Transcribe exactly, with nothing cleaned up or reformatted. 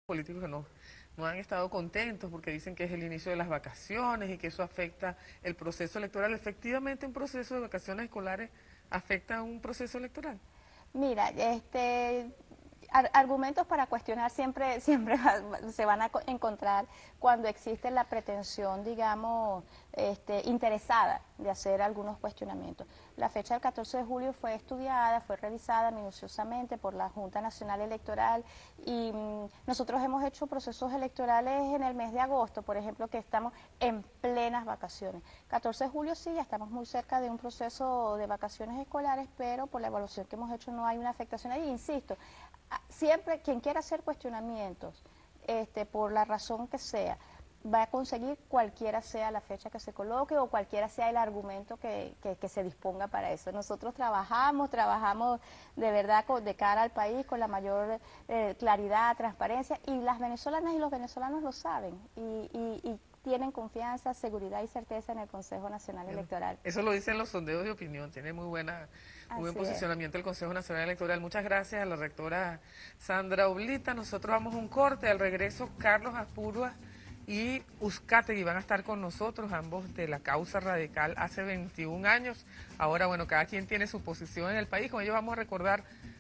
políticos que no, no han estado contentos porque dicen que es el inicio de las vacaciones y que eso afecta el proceso electoral. Efectivamente, un proceso de vacaciones escolares afecta a un proceso electoral. Mira, este, ar- argumentos para cuestionar siempre, siempre se van a co- encontrar cuando existe la pretensión, digamos, este, interesada de hacer algunos cuestionamientos. La fecha del catorce de julio fue estudiada, fue revisada minuciosamente por la Junta Nacional Electoral y mm, nosotros hemos hecho procesos electorales en el mes de agosto, por ejemplo, que estamos en plenas vacaciones. catorce de julio sí, ya estamos muy cerca de un proceso de vacaciones escolares, pero por la evaluación que hemos hecho no hay una afectación ahí. Insisto, siempre quien quiera hacer cuestionamientos, este, por la razón que sea, va a conseguir cualquiera sea la fecha que se coloque o cualquiera sea el argumento que, que, que se disponga para eso. Nosotros trabajamos, trabajamos de verdad con, de cara al país con la mayor eh, claridad, transparencia, y las venezolanas y los venezolanos lo saben y, y, y tienen confianza, seguridad y certeza en el Consejo Nacional Bueno, Electoral. eso lo dicen los sondeos de opinión, tiene muy buena, muy buen Así es. posicionamiento el Consejo Nacional Electoral. Muchas gracias a la rectora Sandra Oblita. Nosotros vamos a un corte, al regreso Carlos Apurua y Uzcategui van a estar con nosotros, ambos de la causa radical hace veintiún años. Ahora, bueno, cada quien tiene su posición en el país, con ellos vamos a recordar